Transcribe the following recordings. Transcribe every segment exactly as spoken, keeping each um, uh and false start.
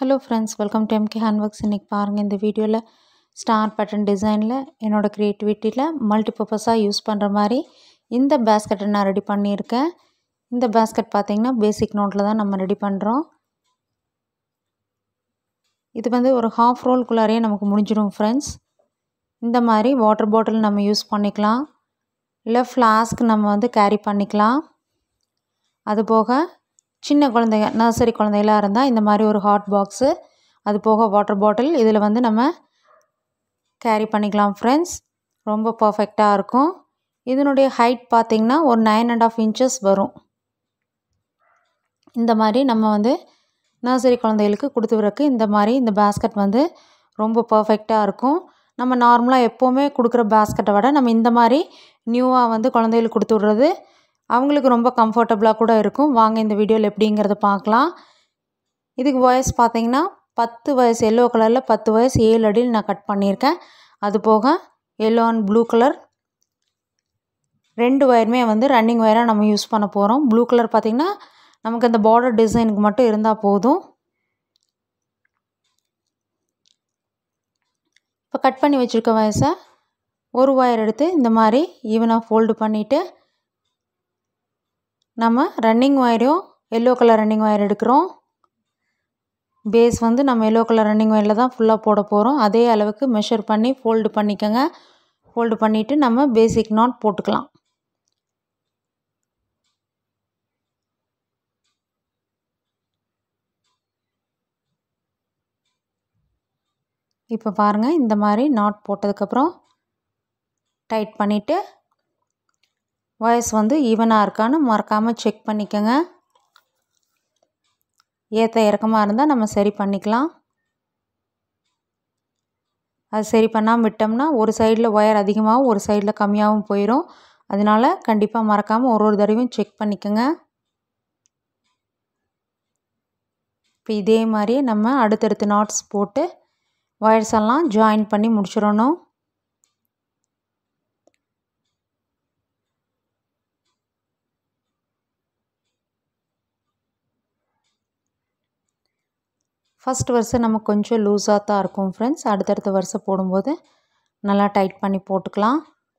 Hello friends, welcome to M K Handworks. இன்னைக்கு பாருங்க இந்த வீடியோல ஸ்டார் பேட்டர்ன் டிசைன்ல என்னோட கிரியேட்டிவிட்டில மல்டிபர்பஸா யூஸ் பண்ற மாதிரி இந்த பாஸ்கெட்டை நான் ரெடி பண்ணியிருக்கேன். இந்த பாஸ்கெட் பாத்தீங்கன்னா பேசிக் நோட்ல தான் நம்ம ரெடி பண்றோம். இது வந்து ஒரு ஹாஃப் ரோல் குள்ளாரையே நமக்கு முடிஞ்சிடும் फ्रेंड्स. இந்த மாதிரி வாட்டர் பாட்டில் நம்ம யூஸ் பண்ணிக்கலாம். இல்ல ஃப்ளாஸ்க் நம்ம வந்து கேரி பண்ணிக்கலாம். அது போக சின்ன குழந்தைங்க நர்சரி குழந்தைகளா இருந்தா இந்த மாதிரி ஒரு ஹாட் பாக்ஸ் அது போக வாட்டர் பாட்டில் இதில் வந்து நம்ம கேரி பண்ணிக்கலாம் फ्रेंड्स. ரொம்ப பர்ஃபெக்ட்டா இருக்கும். இதனுடைய ஹைட் பாத்தீங்கன்னா ஒரு nine and a half inches வரும். இந்த மாதிரி நம்ம வந்து நர்சரி குழந்தைகளுக்கு கொடுத்து விறக்கு இந்த மாதிரி இந்த பாஸ்கெட் வந்து ரொம்ப பர்ஃபெக்ட்டா இருக்கும். நம்ம நார்மலா எப்பவுமே கொடுக்குற பாஸ்கெட்டை விட நம்ம இந்த மாதிரி நியூவா வந்து குழந்தைகளுக்கு கொடுத்து விடுறது அவங்களுக்கு ரொம்ப கம்ஃபர்ட்டபிளா கூட இருக்கும். வாங்க இந்த வீடியோல எப்படிங்கறத பார்க்கலாம். இதுக்கு வயஸ் பாத்தீங்கன்னா ten வயசு yellow கலர்ல ten வயசு seven அடியில் நான் கட் பண்ணியிருக்கேன். அது போக yellow and blue கலர் ரெண்டு வயருமே வந்து ரன்னிங் வயரா நம்ம யூஸ் பண்ண போறோம். ப்ளூ கலர் பாத்தீங்கன்னா நமக்கு அந்த border டிசைனுக்கு மட்டும் இருந்தா போதும். இப்ப கட் பண்ணி வச்சிருக்க வயசை ஒரு வயர் எடுத்து இந்த மாதிரி ஈவனா ஃபோல்ட் பண்ணிட்டு நம்ம ரன்னிங் வயரும் yellow கலர் ரன்னிங் வயர் எடுக்கிறோம். பேஸ் வந்து நம்ம yellow கலர் ரன்னிங் வயர்ல தான் ஃபுல்லா போட போறோம். அதே அளவுக்கு மெஷர் பண்ணி ஃபோல்ட் பண்ணிக்கங்க. ஃபோல்ட் பண்ணிட்டு நம்ம பேசிக் நாட் போட்டுக்கலாம். இப்போ பாருங்க இந்த மாதிரி நாட் போட்டதுக்கு அப்புறம் டைட் பண்ணிட்டு வயஸ் வந்து ஈவனா இருக்கான்னு மறக்காம செக் பண்ணிக்கங்க. ஏத்த இறக்கமா இருந்தா நம்ம சரி பண்ணிக்கலாம். அது சரி பண்ணாம விட்டோம்னா ஒரு சைடுல வயர் அதிகமாவும் ஒரு சைடுல கம்மியாவும் போயிடும். அதனால கண்டிப்பா மறக்காம ஒரு ஒரு தடவையும் செக் பண்ணிக்கங்க. இப்போ இதே மாதிரி நம்ம அடுத்தடுத்து நாட்ஸ் போட்டு வயர்ஸ் எல்லாம் ஜாயின் பண்ணி முடிச்சிரணும். ஃபர்ஸ்ட் வர்ஸ் நமக்கு கொஞ்சம் லூஸா தான் இருக்கும் फ्रेंड्स. அடுத்தடுத்த வர்ஸ் போடும்போது நல்லா டைட் பண்ணி போட்டுக்கலாம்.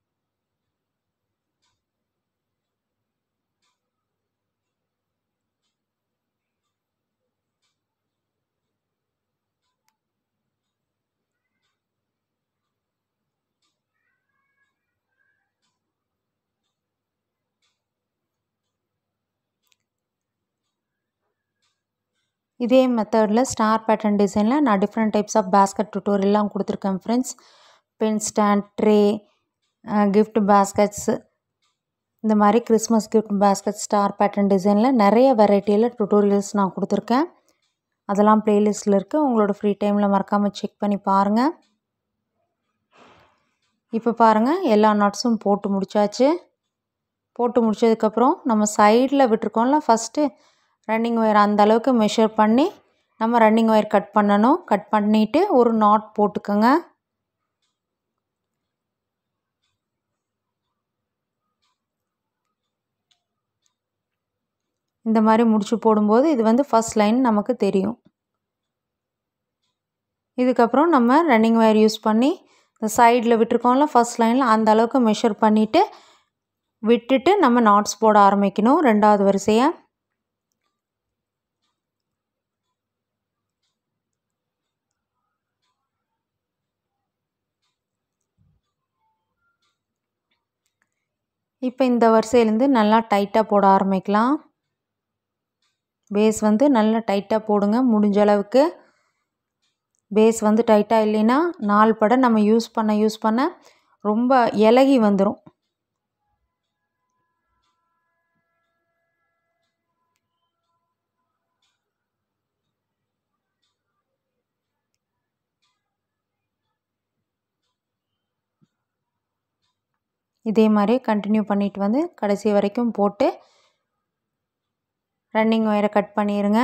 இதே மெத்தட்ல ஸ்டார் பேட்டர்ன் டிசைன்ல நான் டிஃபரண்ட் டைப்ஸ் ஆஃப் பாஸ்கெட் டியூட்டோரியல்லாம் கொடுத்திருக்கேன் friends. Pen stand, tray, gift baskets இந்த மாதிரி Christmas gift basket star pattern டிசைன்ல நிறைய வெரைட்டில டியூட்டோரியல்ஸ் நான் கொடுத்திருக்கேன். அதெல்லாம் பிளேலிஸ்ட்ல இருக்கு. உங்களோட ஃப்ரீ டைம்ல மறக்காம செக் பண்ணி பாருங்க. இப்போ பாருங்க எல்லா நாட்ஸும் போட்டு முடிச்சாச்சு. போட்டு முடிச்சதுக்கு அப்புறம் நம்ம சைடுல விட்டுருக்கோம்ல ஃபர்ஸ்ட் ரன்னிங் வயர் அந்த அளவுக்கு மெஷர் பண்ணி நம்ம ரன்னிங் வயர் கட் பண்ணனும். கட் பண்ணிட்டு ஒரு நாட் போட்டுக்கங்க. இந்த மாதிரி முடிச்சு போடும்போது இது வந்து ஃபர்ஸ்ட் லைன் நமக்கு தெரியும். இதுக்கு அப்புறம் நம்ம ரன்னிங் வயர் யூஸ் பண்ணி இந்த சைடுல விட்டுருக்கோம்ல ஃபர்ஸ்ட் லைன்ல அந்த அளவுக்கு மெஷர் பண்ணிட்டு விட்டுட்டு நம்ம நாட்ஸ் போட ஆரம்பிக்கணும் இரண்டாவது வரிசையை. இப்போ இந்த வரிசையில இருந்து நல்லா டைட்டா போட ஆரம்பிக்கலாம். பேஸ் வந்து நல்லா டைட்டா போடுங்க முடிஞ்ச அளவுக்கு. பேஸ் வந்து டைட்டா இல்லைனா நாள் பட நம்ம யூஸ் பண்ண யூஸ் பண்ண ரொம்ப இலகி வந்துரும். இதே மாதிரி கண்டினியூ பண்ணிட்டு வந்து கடைசி வரைக்கும் போட்டு ரன்னிங் வயரை கட் பண்ணிருங்க.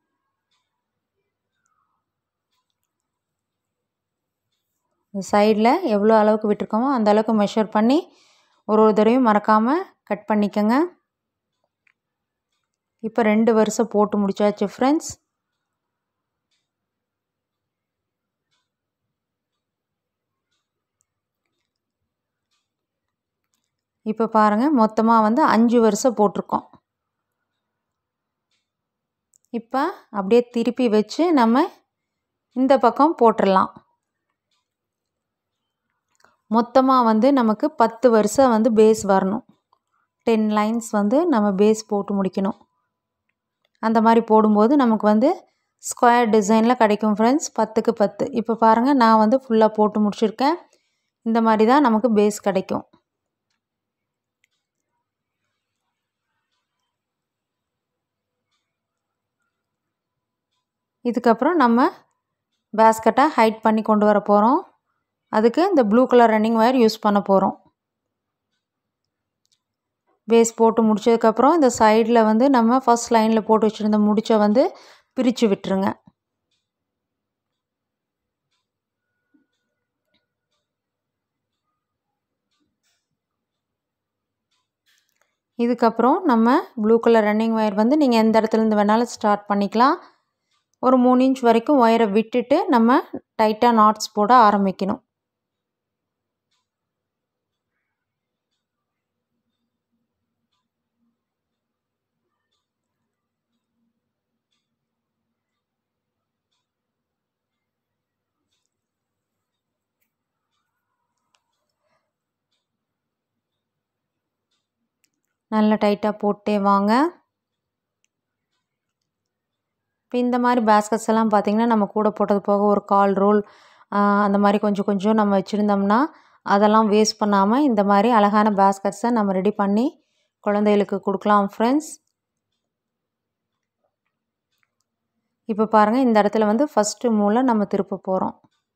சைடுல எவ்வளவு அளவுக்கு விட்டுருக்கோமோ அந்த அளவுக்கு மெஷர் பண்ணி ஒரு ஒரு தடவையும் மறக்காம கட் பண்ணிக்கங்க. இப்போ ரெண்டு வரிசை போட்டு முடிச்சாச்சு फ्रेंड्स. இப்போ பாருங்கள் மொத்தமாக வந்து அஞ்சு வரிசை போட்டிருக்கோம். இப்போ அப்படியே திருப்பி வச்சு நம்ம இந்த பக்கம் போட்டுடலாம். மொத்தமாக வந்து நமக்கு பத்து வரிசை வந்து பேஸ் வரணும். டென் லைன்ஸ் வந்து நம்ம பேஸ் போட்டு முடிக்கணும். அந்த மாதிரி போடும்போது நமக்கு வந்து ஸ்கொயர் டிசைனில் கிடைக்கும் ஃப்ரெண்ட்ஸ். பத்துக்கு பத்து. இப்போ பாருங்கள் நான் வந்து ஃபுல்லாக போட்டு முடிச்சிருக்கேன். இந்த மாதிரி தான் நமக்கு பேஸ் கிடைக்கும். இதுக்கப்புறம் நம்ம பேஸ்கெட்டை ஹைட் பண்ணி கொண்டு வர போகிறோம். அதுக்கு இந்த blue colour running wire use பண்ண போகிறோம். பேஸ் போட்டு முடிச்சதுக்கப்புறம் இந்த சைடில் வந்து நம்ம ஃபஸ்ட் லைனில் போட்டு வச்சுருந்த முடிச்சை வந்து பிரித்து விட்டுருங்க. இதுக்கப்புறம் நம்ம ப்ளூ கலர் ரன்னிங் ஒயர் வந்து நீங்கள் எந்த இடத்துலேருந்து வேணாலும் ஸ்டார்ட் பண்ணிக்கலாம். ஒரு மூணு இன்ச் வரைக்கும் ஒயரை விட்டுட்டு நம்ம டைட்டாக நாட்ஸ் போட ஆரம்பிக்கணும். நல்லா டைட்டாக போட்டே வாங்க. இப்போ இந்த மாதிரி பேஸ்கெட்ஸ் எல்லாம் பார்த்திங்கன்னா நம்ம கூட போட்டது போக ஒரு கால் ரோல் அந்த மாதிரி கொஞ்சம் கொஞ்சம் நம்ம வச்சுருந்தோம்னா அதெல்லாம் வேஸ்ட் பண்ணாமல் இந்த மாதிரி அழகான பேஸ்கெட்ஸை நம்ம ரெடி பண்ணி குழந்தைகளுக்கு கொடுக்கலாம் ஃப்ரெண்ட்ஸ். இப்போ பாருங்கள் இந்த இடத்துல வந்து ஃபஸ்ட்டு மூலை நம்ம திருப்ப போகிறோம்.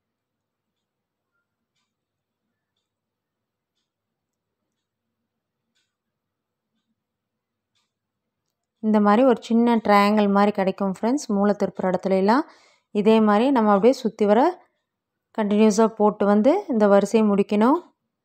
இந்த மாதிரி ஒரு சின்ன ட்ரையாங்கிள் மாதிரி கிடைக்கும் ஃப்ரெண்ட்ஸ். மூளை திருப்புற இடத்துலலாம் இதே மாதிரி நம்ம அப்படியே சுற்றி வர கண்டினியூஸாக போட்டு வந்து இந்த வரிசையை முடிக்கணும்.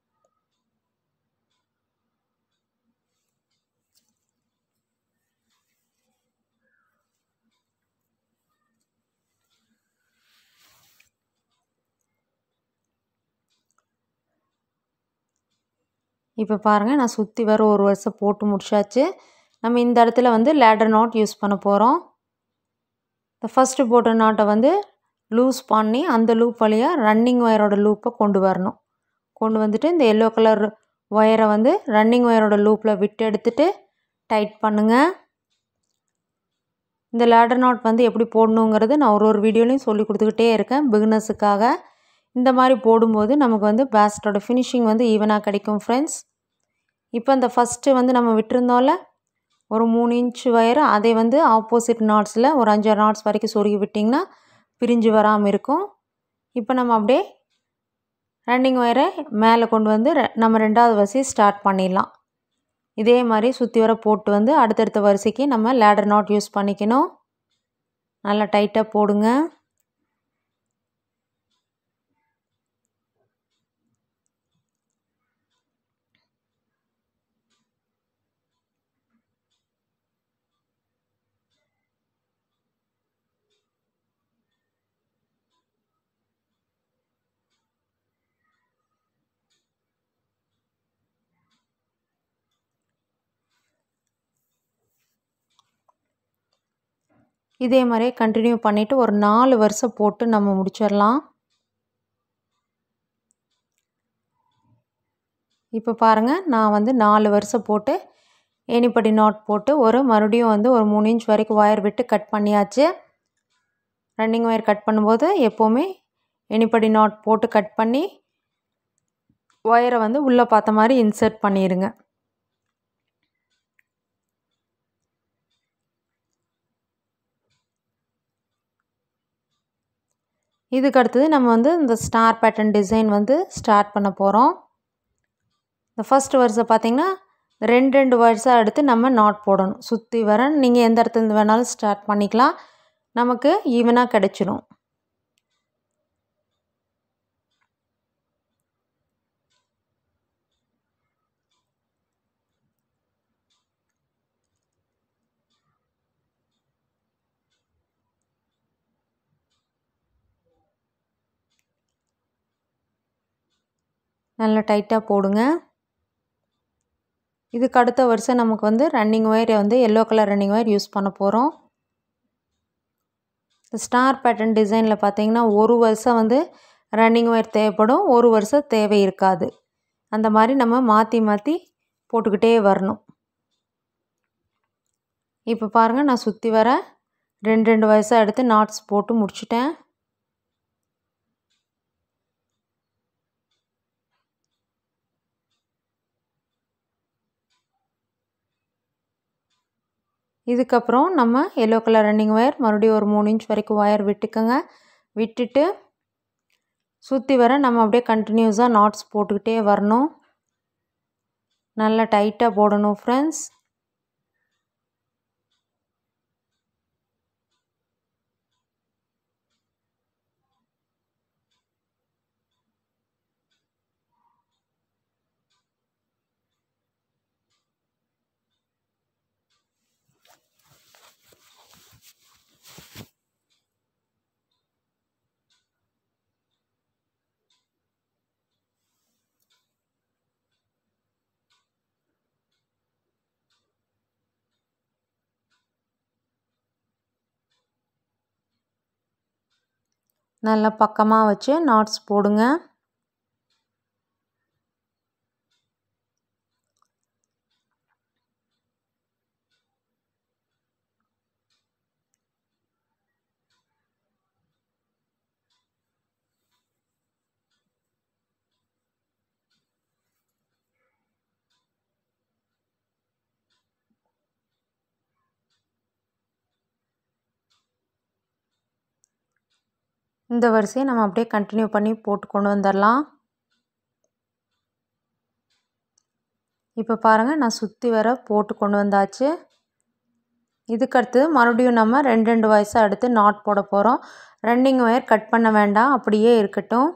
இப்போ பாருங்கள் நான் சுற்றி வர ஒரு வரிசை போட்டு முடிச்சாச்சு. நம்ம இந்த இடத்துல வந்து லேடர் நாட் யூஸ் பண்ண போகிறோம். இந்த ஃபஸ்ட்டு போட்ட நாட்டை வந்து லூஸ் பண்ணி அந்த லூப் வழியாக ரன்னிங் ஒயரோட லூப்பை கொண்டு வரணும். கொண்டு வந்துட்டு இந்த எல்லோ கலர் ஒயரை வந்து ரன்னிங் ஒயரோட லூப்பில் விட்டு எடுத்துட்டு டைட் பண்ணுங்கள். இந்த லேடர் நாட் வந்து எப்படி போடணுங்கிறது நான் ஒரு ஒரு வீடியோலையும் சொல்லி கொடுத்துக்கிட்டே இருக்கேன் பிகினர்ஸுக்காக. இந்த மாதிரி போடும்போது நமக்கு வந்து பேஸ்கெட்டோட ஃபினிஷிங் வந்து ஈவனாக கிடைக்கும் ஃப்ரெண்ட்ஸ். இப்போ இந்த ஃபஸ்ட்டு வந்து நம்ம விட்டுருந்தோம்ல ஒரு மூணு இன்ச் ஒயரை அதை வந்து ஆப்போசிட் நாட்ஸில் ஒரு அஞ்சாறு நாட்ஸ் வரைக்கும் சொருகி விட்டிங்கன்னா பிரிஞ்சு வராமல் இருக்கும். இப்போ நம்ம அப்படியே ரன்னிங் ஒயரை மேலே கொண்டு வந்து நம்ம ரெண்டாவது வரிசையை ஸ்டார்ட் பண்ணிடலாம். இதே மாதிரி சுற்றி வர போட்டு வந்து அடுத்தடுத்த வரிசைக்கு நம்ம லேடர் நாட் யூஸ் பண்ணிக்கணும். நல்லா டைட்டாக போடுங்க. இதே மாதிரியே கண்டினியூ பண்ணிவிட்டு ஒரு நாலு வருஷம் போட்டு நம்ம முடிச்சிடலாம். இப்போ பாருங்கள் நான் வந்து நாலு வருஷம் போட்டு ஏணிப்படி நாட் போட்டு ஒரு மறுபடியும் வந்து ஒரு மூணு இன்ச் வரைக்கும் ஒயர் விட்டு கட் பண்ணியாச்சு. ரன்னிங் ஒயர் கட் பண்ணும்போது எப்போவுமே ஏணிப்படி நாட் போட்டு கட் பண்ணி ஒயரை வந்து உள்ளே பார்த்த மாதிரி இன்சர்ட் பண்ணிடுங்க. இதுக்கு அடுத்தது நம்ம வந்து இந்த ஸ்டார் பேட்டர்ன் டிசைன் வந்து ஸ்டார்ட் பண்ண போகிறோம். இந்த ஃபர்ஸ்ட் வரிசை பார்த்திங்கன்னா ரெண்டு ரெண்டு வரிசை எடுத்து நம்ம நாட் போடணும். சுற்றி வர நீங்கள் எந்த இடத்துலேருந்து வேணாலும் ஸ்டார்ட் பண்ணிக்கலாம். நமக்கு ஈவனாக கிடச்சிடும். நல்லா டைட்டாக போடுங்க. இதுக்கு அடுத்த வருஷம் நமக்கு வந்து ரன்னிங் ஒயர் வந்து yellow colour running wire use பண்ண போகிறோம். ஸ்டார் பேட்டர்ன் டிசைனில் பார்த்தீங்கன்னா ஒரு வருஷம் வந்து ரன்னிங் ஒயர் தேவைப்படும், ஒரு வருஷம் தேவை இருக்காது. அந்த மாதிரி நம்ம மாற்றி மாற்றி போட்டுக்கிட்டே வரணும். இப்போ பாருங்கள், நான் சுற்றி வர ரெண்டு ரெண்டு வயசாக எடுத்து நாட்ஸ் போட்டு முடிச்சிட்டேன். இதுக்கப்புறம் நம்ம எல்லோ கலர் ரன்னிங் ஒயர் மறுபடியும் ஒரு மூணு இன்ச் வரைக்கும் ஒயர் விட்டுக்கோங்க. விட்டுட்டு சுற்றி வர நம்ம அப்படியே கண்டினியூஸாக நாட்ஸ் போட்டுக்கிட்டே வரணும். நல்லா டைட்டாக போடணும் ஃப்ரெண்ட்ஸ். நல்லா பக்கமாக வச்சு நாட்ஸ் போடுங்க. இந்த வரிசையை நம்ம அப்படியே கண்டினியூ பண்ணி போட்டு கொண்டு வந்துடலாம். இப்போ பாருங்கள், நான் சுற்றி வர போட்டு கொண்டு வந்தாச்சு. இதுக்கடுத்து மறுபடியும் நம்ம ரெண்டு ரெண்டு வயசாக எடுத்து நாட் போட போகிறோம். ரன்னிங் ஒயர் கட் பண்ண வேண்டாம், அப்படியே இருக்கட்டும்.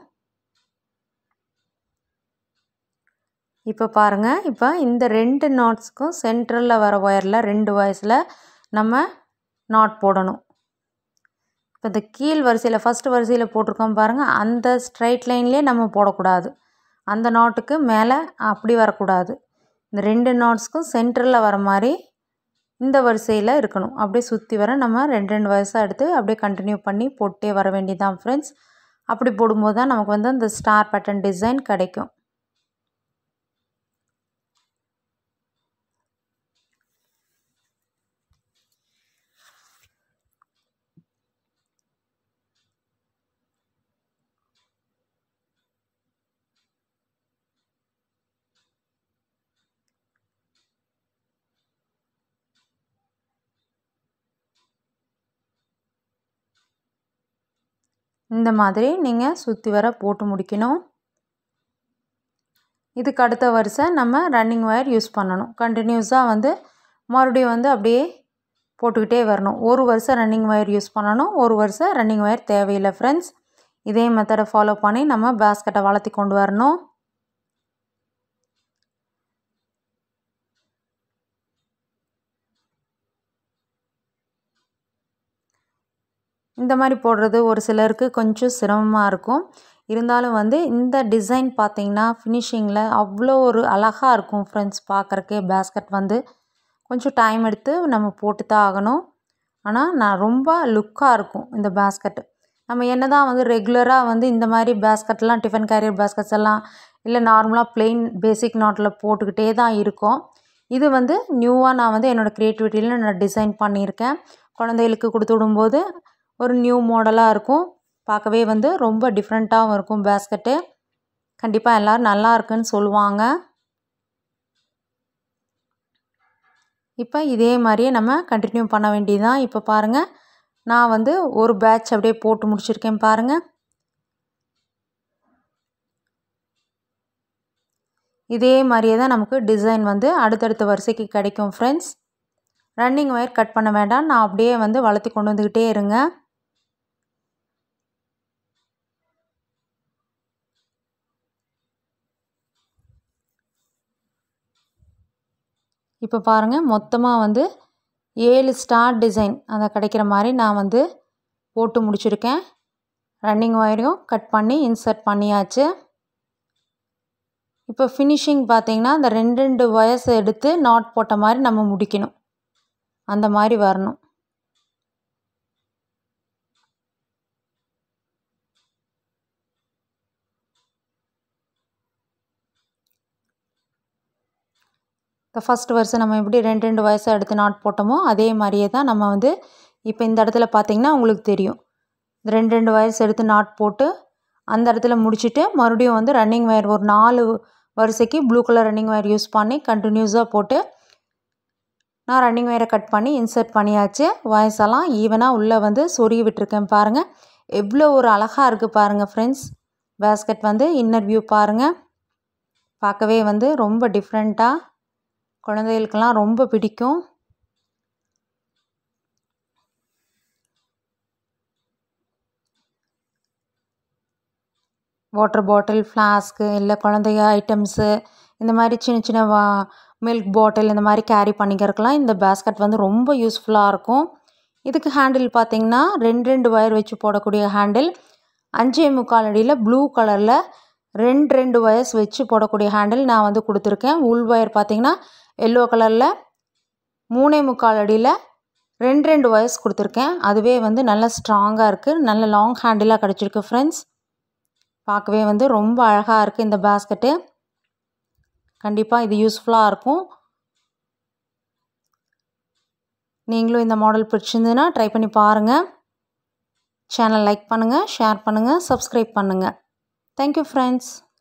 இப்போ பாருங்கள், இப்போ இந்த ரெண்டு நாட்ஸுக்கும் சென்ட்ரலில் வர ஒயரில் ரெண்டு வயசில் நம்ம நாட் போடணும். இப்போ இந்த கீழ் வரிசையில் ஃபஸ்ட்டு வரிசையில் போட்டிருக்கோம் பாருங்கள், அந்த ஸ்ட்ரைட் லைன்லேயே நம்ம போடக்கூடாது. அந்த நாட்டுக்கு மேலே அப்படி வரக்கூடாது. இந்த ரெண்டு நாட்ஸுக்கும் சென்டரில் வர மாதிரி இந்த வரிசையில் இருக்கணும். அப்படியே சுற்றி வர நம்ம ரெண்டு ரெண்டு வயசாக எடுத்து அப்படியே கண்டினியூ பண்ணி போட்டே வர வேண்டியதான் ஃப்ரெண்ட்ஸ். அப்படி போடும்போது தான் நமக்கு வந்து அந்த ஸ்டார் பேட்டர்ன் டிசைன் கிடைக்கும். இந்த மாதிரி நீங்கள் சுற்றி வர போட்டு முடிக்கணும். இதுக்கு அடுத்த வருஷம் நம்ம ரன்னிங் ஒயர் யூஸ் பண்ணணும். கண்டினியூஸாக வந்து மறுபடியும் வந்து அப்படியே போட்டுக்கிட்டே வரணும். ஒரு வருஷம் ரன்னிங் ஒயர் யூஸ் பண்ணணும், ஒரு வருஷம் ரன்னிங் ஒயர் தேவையில்லை ஃப்ரெண்ட்ஸ். இதே மெத்தடை ஃபாலோ பண்ணி நம்ம பேஸ்கெட்டை வளர்த்தி கொண்டு வரணும். இந்த மாதிரி போடுறது ஒரு சிலருக்கு கொஞ்சம் சிரமமாக இருக்கும். இருந்தாலும் வந்து இந்த டிசைன் பார்த்திங்கன்னா ஃபினிஷிங்கில் அவ்வளோ ஒரு அழகாக இருக்கும் ஃப்ரெண்ட்ஸ். பார்க்குறக்கே பேஸ்கெட் வந்து கொஞ்சம் டைம் எடுத்து நம்ம போட்டு தான் ஆகணும். ஆனால் நான் ரொம்ப லுக்காக இருக்கும் இந்த பேஸ்கெட்டு. நம்ம என்ன தான் வந்து ரெகுலராக வந்து இந்த மாதிரி பேஸ்கெட்லாம் டிஃபன் கேரியர் பேஸ்கெட்ஸ் எல்லாம் இல்லை நார்மலாக ப்ளெயின் பேசிக் நாட்டில் போட்டுக்கிட்டே தான் இருக்கோம். இது வந்து நியூவாக நான் வந்து என்னோடய க்ரியேட்டிவிட்டியில் நான் டிசைன் பண்ணியிருக்கேன். குழந்தைகளுக்கு கொடுத்து விடும்போது ஒரு நியூ மாடலாக இருக்கும். பார்க்கவே வந்து ரொம்ப டிஃப்ரெண்ட்டாகவும் இருக்கும் பேஸ்கெட்டு. கண்டிப்பாக எல்லோரும் நல்லா இருக்குன்னு சொல்லுவாங்க. இப்போ இதே மாதிரியே நம்ம கண்டினியூ பண்ண வேண்டியதுதான். இப்போ பாருங்கள், நான் வந்து ஒரு பேட்ச் அப்படியே போட்டு முடிச்சிருக்கேன் பாருங்கள். இதே மாதிரியே தான் நமக்கு டிசைன் வந்து அடுத்தடுத்த வரிசைக்கு கிடைக்கும் ஃப்ரெண்ட்ஸ். ரன்னிங் ஒயர் கட் பண்ண வேண்டாம், நான் அப்படியே வந்து வளர்த்தி கொண்டு வந்துக்கிட்டே இருங்க. இப்போ பாருங்கள், மொத்தமாக வந்து ஏழு ஸ்டார் டிசைன் அதை கிடைக்கிற மாதிரி நான் வந்து போட்டு முடிச்சிருக்கேன். ரன்னிங் ஒயரையும் கட் பண்ணி இன்சர்ட் பண்ணியாச்சு. இப்போ ஃபினிஷிங் பார்த்தீங்கன்னா அந்த ரெண்டு ரெண்டு ஒயர்ஸ் எடுத்து நாட் போட்ட மாதிரி நம்ம முடிக்கணும். அந்த மாதிரி வரணும். இந்த ஃபஸ்ட் வர்ஸ் நம்ம எப்படி ரெண்டு ரெண்டு ஒயர்ஸை எடுத்து நாட் போட்டோமோ அதே மாதிரியே தான் நம்ம வந்து இப்போ இந்த இடத்துல பார்த்தீங்கன்னா உங்களுக்கு தெரியும். இந்த ரெண்டு ரெண்டு ஒயர்ஸ் எடுத்து நாட் போட்டு அந்த இடத்துல முடிச்சுட்டு மறுபடியும் வந்து ரன்னிங் ஒயர் ஒரு நாலு வரிசைக்கு blue colour running wire use பண்ணி கண்டினியூஸாக போட்டு நான் ரன்னிங் ஒயரை கட் பண்ணி இன்சர்ட் பண்ணியாச்சு. ஒயர்ஸ் எல்லாம் ஈவனாக உள்ளே வந்து சொருகி விட்டுருக்கேன் பாருங்கள். எவ்வளோ ஒரு அழகாக இருக்குது பாருங்கள் ஃப்ரெண்ட்ஸ். பேஸ்கெட் வந்து இன்னர் வியூ பாருங்கள். பார்க்கவே வந்து ரொம்ப டிஃப்ரெண்ட்டாக குழந்தைகளுக்கெல்லாம் ரொம்ப பிடிக்கும். வாட்டர் பாட்டில், ஃப்ளாஸ்க்கு, இல்லை குழந்தைங்க ஐட்டம்ஸு, இந்த மாதிரி சின்ன சின்ன வா மில்க் பாட்டில் இந்த மாதிரி கேரி பண்ணிக்கிறதுக்கெலாம் இந்த பேஸ்கெட் வந்து ரொம்ப யூஸ்ஃபுல்லாக இருக்கும். இதுக்கு ஹேண்டில் பார்த்திங்கன்னா ரெண்டு ரெண்டு ஒயர் வச்சு போடக்கூடிய ஹேண்டில். அஞ்சே முக்கால் அடியில் ப்ளூ கலரில் ரெண்டு ரெண்டு ஒயர்ஸ் வச்சு போடக்கூடிய ஹேண்டில் நான் வந்து கொடுத்துருக்கேன். உள் ஒயர் பார்த்திங்கன்னா எல்லோ கலரில் மூணே முக்கால் அடியில் ரெண்டு ரெண்டு ஒயர்ஸ் கொடுத்துருக்கேன். அதுவே வந்து நல்ல ஸ்ட்ராங்காக இருக்குது. நல்ல லாங் ஹேண்டிலாக கிடச்சிருக்கு ஃப்ரெண்ட்ஸ். பார்க்கவே வந்து ரொம்ப அழகாக இருக்குது இந்த பேஸ்கெட்டு. கண்டிப்பாக இது யூஸ்ஃபுல்லாக இருக்கும். நீங்களும் இந்த மாடல் பிடிச்சிருந்ததுன்னா ட்ரை பண்ணி பாருங்கள். சேனல் லைக் பண்ணுங்கள், ஷேர் பண்ணுங்கள், சப்ஸ்கிரைப் பண்ணுங்கள். Thank you friends.